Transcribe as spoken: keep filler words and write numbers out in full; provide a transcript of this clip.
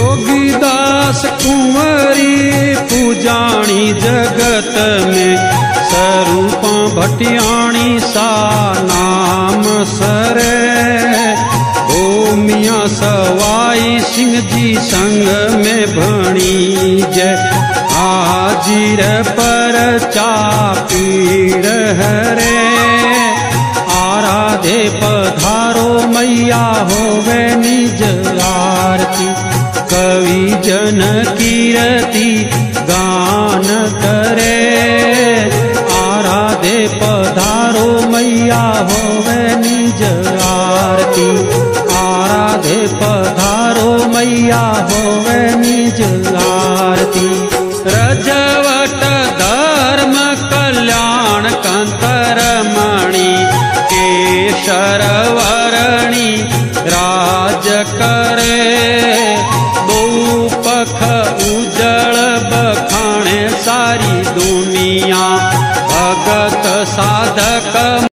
जोगीदास कुंवरी पूजाणी जगत में, स्वरूपा भटियाणी सा नाम सरे। ओ मियाँ सवाई सिंह जी संग में भणी जय, हाजिर पर चापीड़ हरे। आराधे पधारो मैया होवे निज आरती, कवि जन कीरति गान करे। आराधे पधारो मैया होवे निज आरती, आराधे पधारो मैया होवे निज आरती। रजवट धर्म कल्याण कंतरमणि, केशरवरणी राज करे। बहुपख उजळ बखाणे सारी दुनिया, भगत साधक